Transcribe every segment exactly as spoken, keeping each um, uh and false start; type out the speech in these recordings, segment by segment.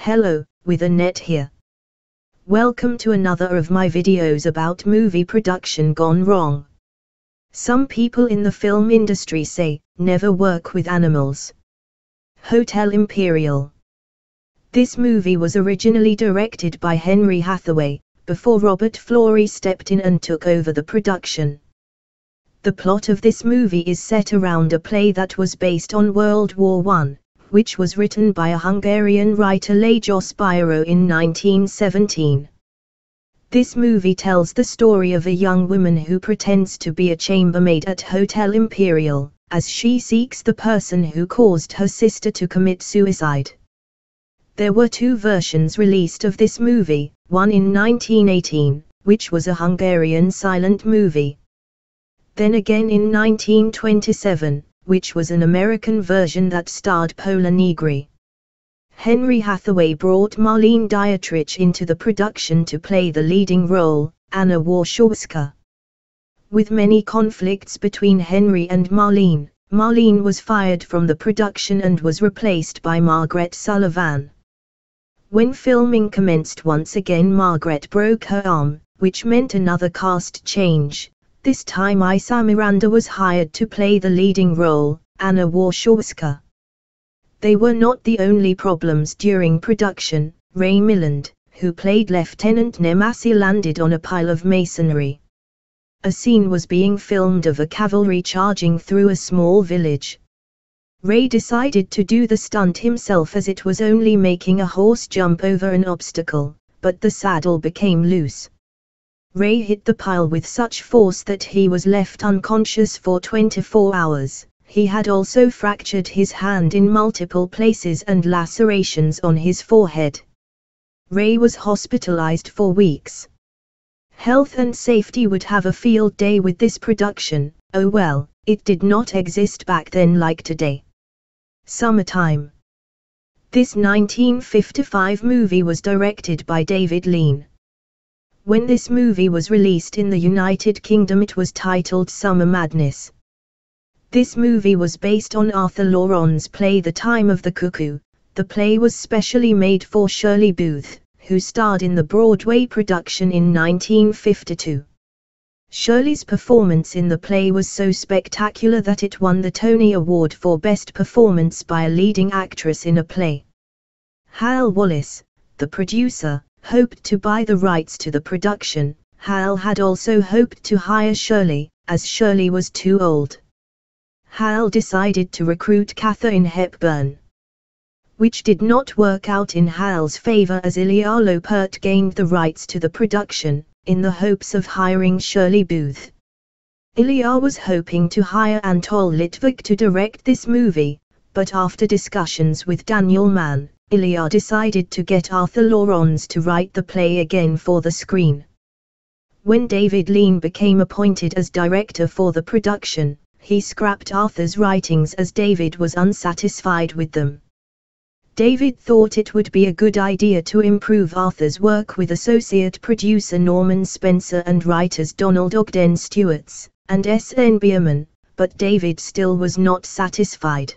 Hello, with Annette here. Welcome to another of my videos about movie production gone wrong. Some people in the film industry say, never work with animals. Hotel Imperial. This movie was originally directed by Henry Hathaway, before Robert Florey stepped in and took over the production. The plot of this movie is set around a play that was based on World War One, which was written by a Hungarian writer Lajos Bíró in nineteen seventeen. This movie tells the story of a young woman who pretends to be a chambermaid at Hotel Imperial, as she seeks the person who caused her sister to commit suicide. There were two versions released of this movie, one in nineteen eighteen, which was a Hungarian silent movie. Then again in nineteen twenty-seven, which was an American version that starred Pola Negri. Henry Hathaway brought Marlene Dietrich into the production to play the leading role, Anna Warszawska. With many conflicts between Henry and Marlene, Marlene was fired from the production and was replaced by Margaret Sullivan. When filming commenced once again, Margaret broke her arm, which meant another cast change. This time Isa Miranda was hired to play the leading role, Anna Warszawska. They were not the only problems during production. Ray Milland, who played Lieutenant Nemasi, landed on a pile of masonry. A scene was being filmed of a cavalry charging through a small village. Ray decided to do the stunt himself as it was only making a horse jump over an obstacle, but the saddle became loose. Ray hit the pile with such force that he was left unconscious for twenty-four hours. He had also fractured his hand in multiple places and lacerations on his forehead. Ray was hospitalized for weeks. Health and safety would have a field day with this production. Oh well, it did not exist back then like today. Summertime. This nineteen fifty-five movie was directed by David Lean. When this movie was released in the United Kingdom, it was titled Summer Madness. This movie was based on Arthur Loron's play The Time of the Cuckoo. The play was specially made for Shirley Booth, who starred in the Broadway production in nineteen fifty-two. Shirley's performance in the play was so spectacular that it won the Tony Award for Best Performance by a Leading Actress in a Play. Hal Wallis, the producer, hoped to buy the rights to the production. Hal had also hoped to hire Shirley, as Shirley was too old. Hal decided to recruit Katharine Hepburn, which did not work out in Hal's favor, as Ilya Loppert gained the rights to the production, in the hopes of hiring Shirley Booth. Ilya was hoping to hire Anatol Litvak to direct this movie, but after discussions with Daniel Mann, Ilya decided to get Arthur Laurents to write the play again for the screen. When David Lean became appointed as director for the production, he scrapped Arthur's writings as David was unsatisfied with them. David thought it would be a good idea to improve Arthur's work with associate producer Norman Spencer and writers Donald Ogden Stewarts and S N Bierman, but David still was not satisfied.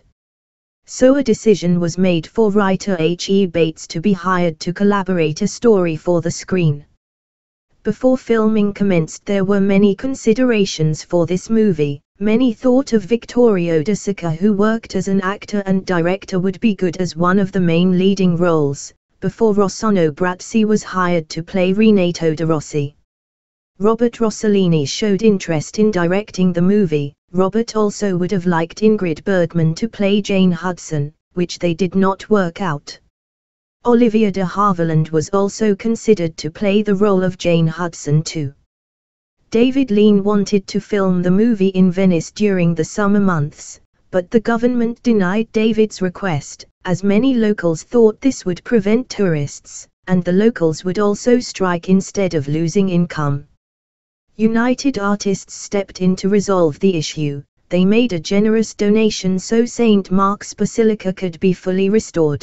So a decision was made for writer H E Bates to be hired to collaborate a story for the screen. Before filming commenced, there were many considerations for this movie. Many thought of Vittorio De Sica, who worked as an actor and director, would be good as one of the main leading roles, before Rossano Brazzi was hired to play Renato De Rossi. Robert Rossellini showed interest in directing the movie. Robert also would have liked Ingrid Bergman to play Jane Hudson, which they did not work out. Olivia de Havilland was also considered to play the role of Jane Hudson too. David Lean wanted to film the movie in Venice during the summer months, but the government denied David's request, as many locals thought this would prevent tourists, and the locals would also strike instead of losing income. United Artists stepped in to resolve the issue. They made a generous donation so Saint Mark's Basilica could be fully restored.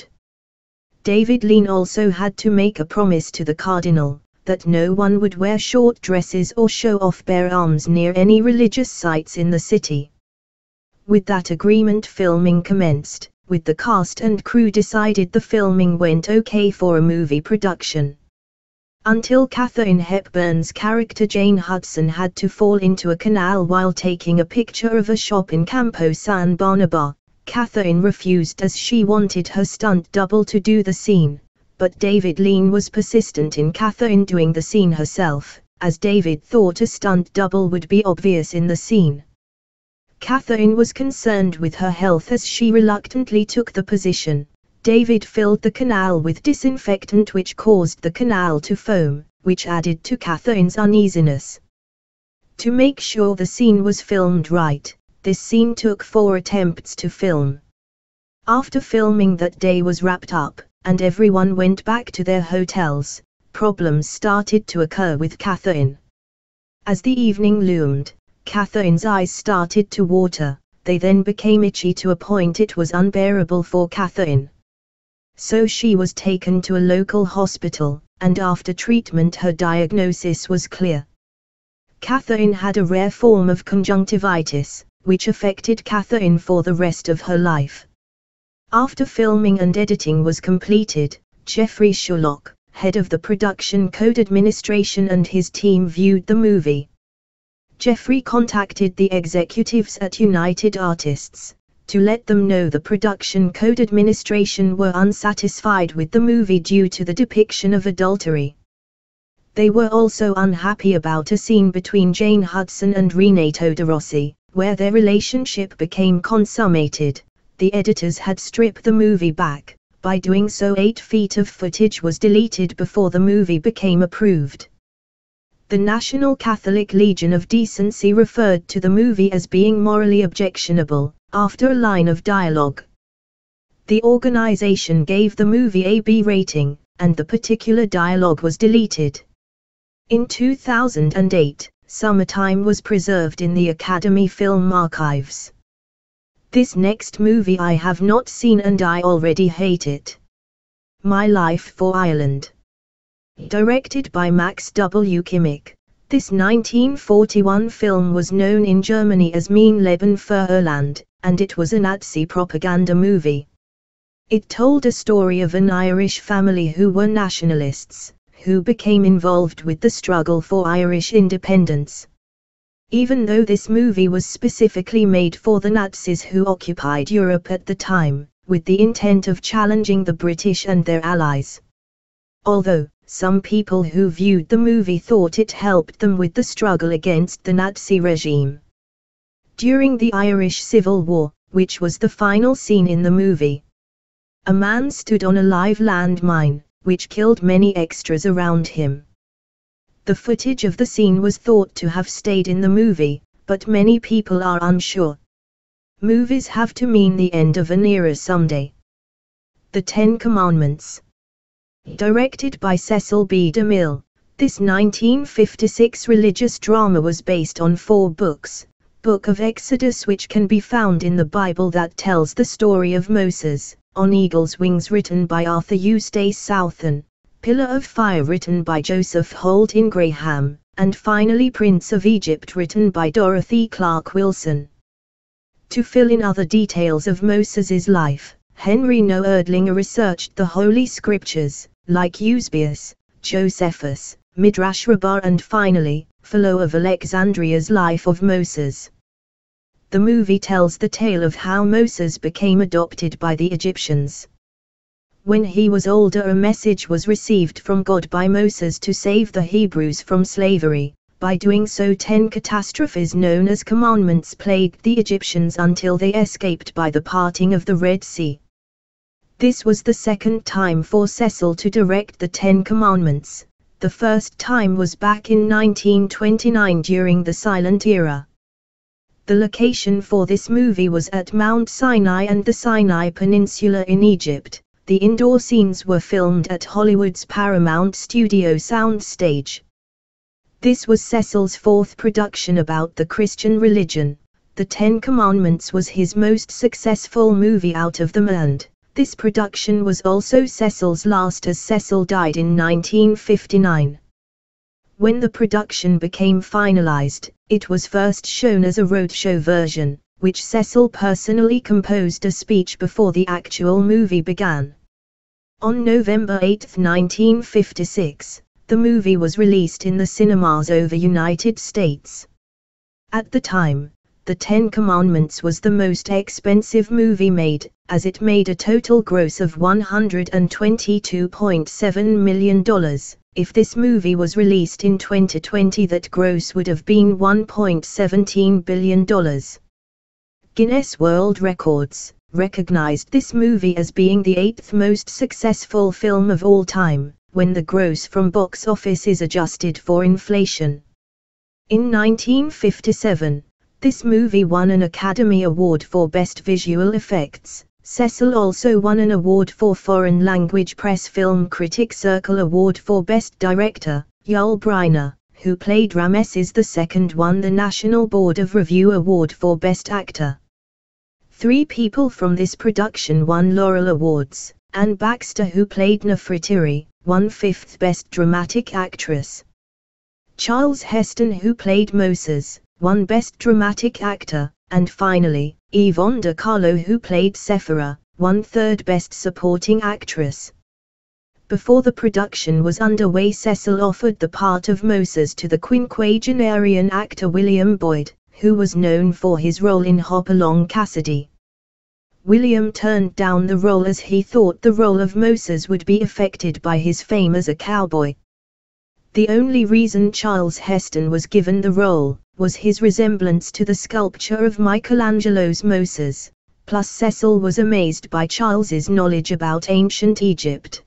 David Lean also had to make a promise to the Cardinal, that no one would wear short dresses or show off bare arms near any religious sites in the city. With that agreement, filming commenced. with the cast and crew decided the filming went okay for a movie production. Until Katharine Hepburn's character Jane Hudson had to fall into a canal while taking a picture of a shop in Campo San Barnaba. Katharine refused as she wanted her stunt double to do the scene, but David Lean was persistent in Katharine doing the scene herself, as David thought a stunt double would be obvious in the scene. Katharine was concerned with her health as she reluctantly took the position. David filled the canal with disinfectant which caused the canal to foam, which added to Katharine's uneasiness. To make sure the scene was filmed right, this scene took four attempts to film. After filming that day was wrapped up, and everyone went back to their hotels, problems started to occur with Katharine. As the evening loomed, Katharine's eyes started to water, they then became itchy to a point it was unbearable for Katharine. So she was taken to a local hospital, and after treatment her diagnosis was clear. Katharine had a rare form of conjunctivitis, which affected Katharine for the rest of her life. After filming and editing was completed, Jeffrey Sherlock, head of the Production Code Administration, and his team viewed the movie. Jeffrey contacted the executives at United Artists, to let them know the Production Code Administration were unsatisfied with the movie due to the depiction of adultery. They were also unhappy about a scene between Jane Hudson and Renato De Rossi, where their relationship became consummated. The editors had stripped the movie back. By doing so, eight feet of footage was deleted before the movie became approved. The National Catholic Legion of Decency referred to the movie as being morally objectionable, after a line of dialogue. The organization gave the movie a B rating, and the particular dialogue was deleted. In two thousand eight, Summertime was preserved in the Academy Film Archives. This next movie I have not seen and I already hate it. My Life for Ireland. Directed by Max W. Kimmich, this nineteen forty-one film was known in Germany as Mein Leben für Irland, and it was a Nazi propaganda movie. It told a story of an Irish family who were nationalists, who became involved with the struggle for Irish independence. Even though this movie was specifically made for the Nazis who occupied Europe at the time, with the intent of challenging the British and their allies. Although, some people who viewed the movie thought it helped them with the struggle against the Nazi regime. During the Irish Civil War, which was the final scene in the movie, a man stood on a live landmine, which killed many extras around him. The footage of the scene was thought to have stayed in the movie, but many people are unsure. Movies have to mean the end of an era someday. The Ten Commandments. Directed by Cecil B. DeMille, this nineteen fifty-six religious drama was based on four books: Book of Exodus, which can be found in the Bible, that tells the story of Moses; On Eagle's Wings, written by Arthur Eustace Southern; Pillar of Fire, written by Joseph Holt Ingraham; and finally Prince of Egypt, written by Dorothy Clark Wilson. To fill in other details of Moses's life, Henry Noah Erdlinger researched the Holy Scriptures, like Eusebius, Josephus, Midrash Rabbah, and finally, Philo of Alexandria's Life of Moses. The movie tells the tale of how Moses became adopted by the Egyptians. When he was older, a message was received from God by Moses to save the Hebrews from slavery. By doing so, ten catastrophes known as commandments plagued the Egyptians until they escaped by the parting of the Red Sea. This was the second time for Cecil to direct the Ten Commandments. The first time was back in nineteen twenty-nine during the Silent Era. The location for this movie was at Mount Sinai and the Sinai Peninsula in Egypt. The indoor scenes were filmed at Hollywood's Paramount Studio soundstage. This was Cecil's fourth production about the Christian religion. The Ten Commandments was his most successful movie out of them, and this production was also Cecil's last, as Cecil died in nineteen fifty-nine. When the production became finalized, it was first shown as a roadshow version, which Cecil personally composed a speech before the actual movie began. On November eighth nineteen fifty-six, the movie was released in the cinemas over United States. At the time, The Ten Commandments was the most expensive movie made, as it made a total gross of one hundred twenty-two point seven million dollars. If this movie was released in twenty twenty, that gross would have been one point one seven billion dollars. Guinness World Records recognized this movie as being the eighth most successful film of all time, when the gross from box office is adjusted for inflation. In nineteen fifty-seven, this movie won an Academy Award for Best Visual Effects. Cecil also won an award for Foreign Language Press Film Critics Circle Award for Best Director. Yul Brynner, who played Ramesses the Second, won the National Board of Review Award for Best Actor. Three people from this production won Laurel Awards. Anne Baxter, who played Nefertiti, won fifth Best Dramatic Actress. Charles Heston, who played Moses, won Best Dramatic Actor, and finally, Yvonne De Carlo, who played Sephora, won third Best Supporting Actress. Before the production was underway, Cecil offered the part of Moses to the quinquagenarian actor William Boyd, who was known for his role in Hopalong Cassidy. William turned down the role as he thought the role of Moses would be affected by his fame as a cowboy. The only reason Charles Heston was given the role was his resemblance to the sculpture of Michelangelo's Moses, plus Cecil was amazed by Charles's knowledge about ancient Egypt.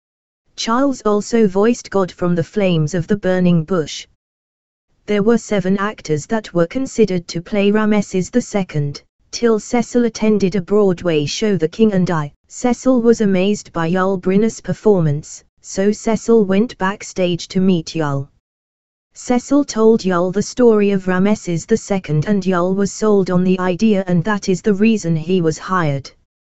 Charles also voiced God from the flames of the burning bush. There were seven actors that were considered to play Ramesses the Second, till Cecil attended a Broadway show, The King and I. Cecil was amazed by Yul Brynner's performance, so Cecil went backstage to meet Yul. Cecil told Yul the story of Ramesses the Second, and Yul was sold on the idea, and that is the reason he was hired.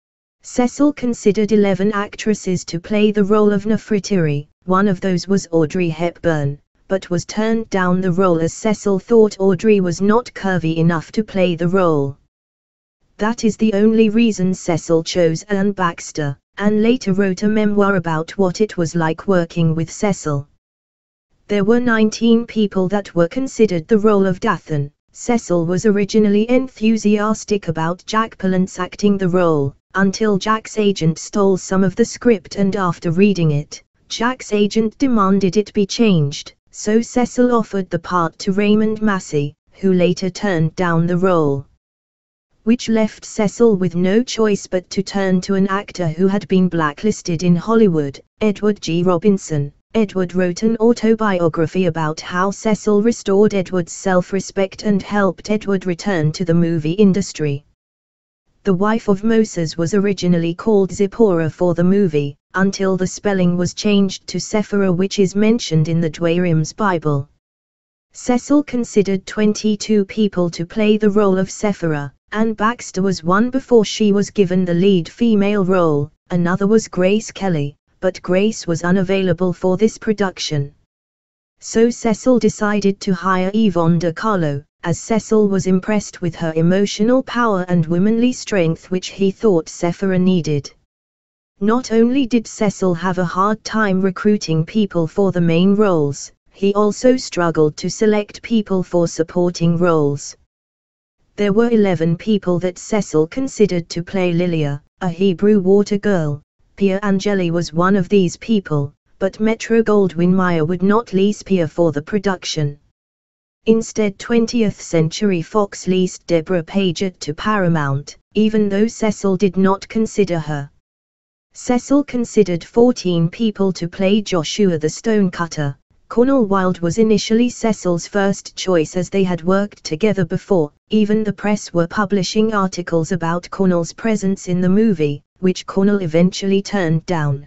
Cecil considered eleven actresses to play the role of Nefertiti. One of those was Audrey Hepburn, but was turned down the role as Cecil thought Audrey was not curvy enough to play the role. That is the only reason Cecil chose Anne Baxter. Anne later wrote a memoir about what it was like working with Cecil. There were nineteen people that were considered the role of Dathan. Cecil was originally enthusiastic about Jack Palance acting the role, until Jack's agent stole some of the script, and after reading it, Jack's agent demanded it be changed. So Cecil offered the part to Raymond Massey, who later turned down the role. Which left Cecil with no choice but to turn to an actor who had been blacklisted in Hollywood, Edward G. Robinson. Edward wrote an autobiography about how Cecil restored Edward's self-respect and helped Edward return to the movie industry. The wife of Moses was originally called Zipporah for the movie, until the spelling was changed to Sephora, which is mentioned in the Dwayrim's Bible. Cecil considered twenty-two people to play the role of Sephora. Anne Baxter was one before she was given the lead female role, another was Grace Kelly, but Grace was unavailable for this production. So Cecil decided to hire Yvonne De Carlo, as Cecil was impressed with her emotional power and womanly strength, which he thought Sephora needed. Not only did Cecil have a hard time recruiting people for the main roles, he also struggled to select people for supporting roles. There were eleven people that Cecil considered to play Lilia, a Hebrew water girl. Pia Angeli was one of these people, but Metro-Goldwyn-Mayer would not lease Pia for the production. Instead, twentieth Century Fox leased Deborah Paget to Paramount, even though Cecil did not consider her. Cecil considered fourteen people to play Joshua the Stonecutter. Cornel Wilde was initially Cecil's first choice, as they had worked together before. Even the press were publishing articles about Cornel's presence in the movie, which Cornel eventually turned down.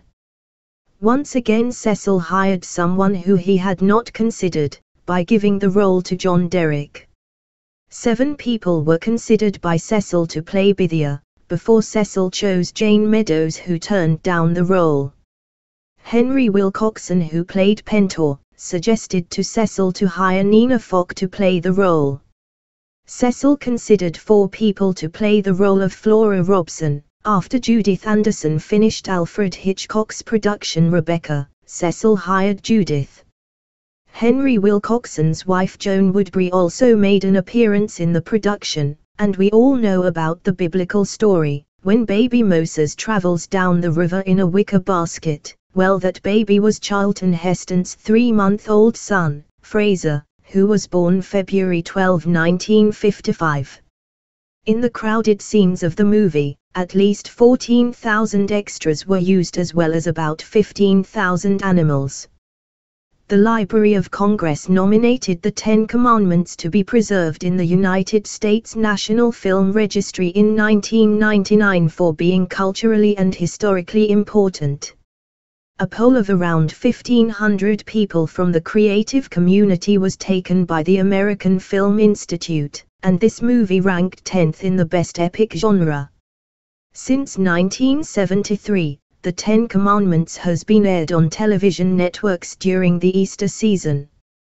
Once again Cecil hired someone who he had not considered, by giving the role to John Derek. Seven people were considered by Cecil to play Bithiah, before Cecil chose Jane Meadows, who turned down the role. Henry Wilcoxon, who played Pentor, suggested to Cecil to hire Nina Fock to play the role. Cecil considered four people to play the role of Flora Robson. After Judith Anderson finished Alfred Hitchcock's production Rebecca, Cecil hired Judith. Henry Wilcoxon's wife Joan Woodbury also made an appearance in the production, and we all know about the biblical story, when baby Moses travels down the river in a wicker basket. Well, that baby was Charlton Heston's three-month-old son, Fraser, who was born February twelfth nineteen fifty-five. In the crowded scenes of the movie, at least fourteen thousand extras were used as well as about fifteen thousand animals. The Library of Congress nominated the Ten Commandments to be preserved in the United States National Film Registry in nineteen ninety-nine for being culturally and historically important. A poll of around fifteen hundred people from the creative community was taken by the American Film Institute, and this movie ranked tenth in the Best Epic genre. Since nineteen seventy-three, The Ten Commandments has been aired on television networks during the Easter season.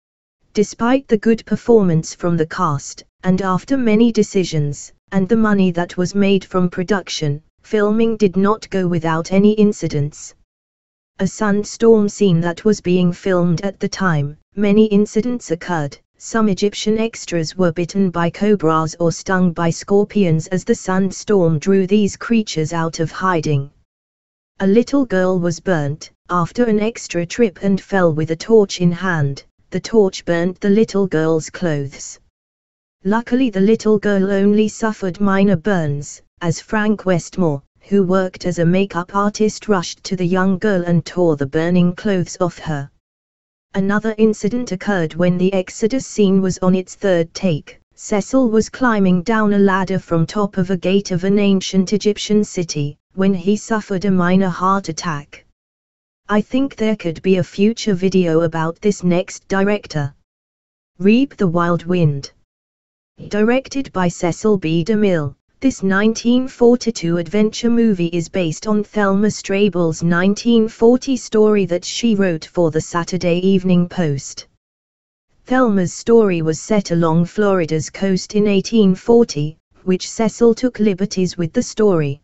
Despite the good performance from the cast, and after many decisions, and the money that was made from production, filming did not go without any incidents. A sandstorm scene that was being filmed at the time, many incidents occurred. Some Egyptian extras were bitten by cobras or stung by scorpions as the sandstorm drew these creatures out of hiding. A little girl was burnt, after an extra trip and fell with a torch in hand. The torch burnt the little girl's clothes. Luckily the little girl only suffered minor burns, as Frank Westmore, who worked as a makeup artist, rushed to the young girl and tore the burning clothes off her. Another incident occurred when the Exodus scene was on its third take. Cecil was climbing down a ladder from top of a gate of an ancient Egyptian city, when he suffered a minor heart attack. I think there could be a future video about this next director. Reap the Wild Wind. Directed by Cecil B. DeMille, this nineteen forty-two adventure movie is based on Thelma Strable's nineteen forty story that she wrote for the Saturday Evening Post. Thelma's story was set along Florida's coast in eighteen forty, which Cecil took liberties with the story.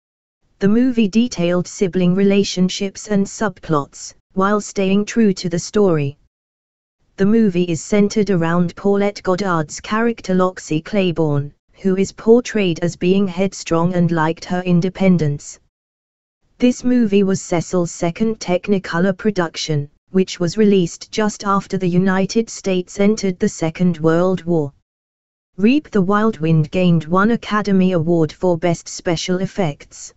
The movie detailed sibling relationships and subplots, while staying true to the story. The movie is centered around Paulette Goddard's character Loxie Claiborne, who is portrayed as being headstrong and liked her independence. This movie was Cecil's second Technicolor production, which was released just after the United States entered the Second World War. Reap the Wild Wind gained one Academy Award for Best Special Effects.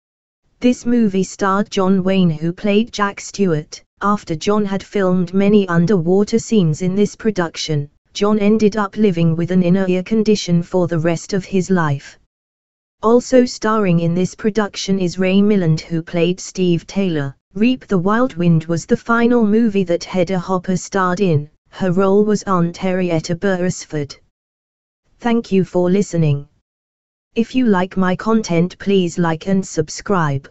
This movie starred John Wayne, who played Jack Stewart. After John had filmed many underwater scenes in this production, John ended up living with an inner ear condition for the rest of his life. Also starring in this production is Ray Milland, who played Steve Taylor. Reap the Wild Wind was the final movie that Hedda Hopper starred in. Her role was Aunt Henrietta Beresford. Thank you for listening. If you like my content, please like and subscribe.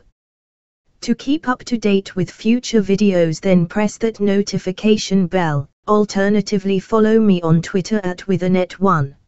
To keep up to date with future videos, then press that notification bell. Alternatively, follow me on Twitter at Withernet one.